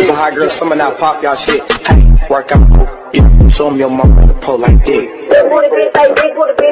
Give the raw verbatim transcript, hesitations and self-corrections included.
So high girl, summer now pop y'all shit. Hey, work out, yeah. Show me your mama the pole like dick.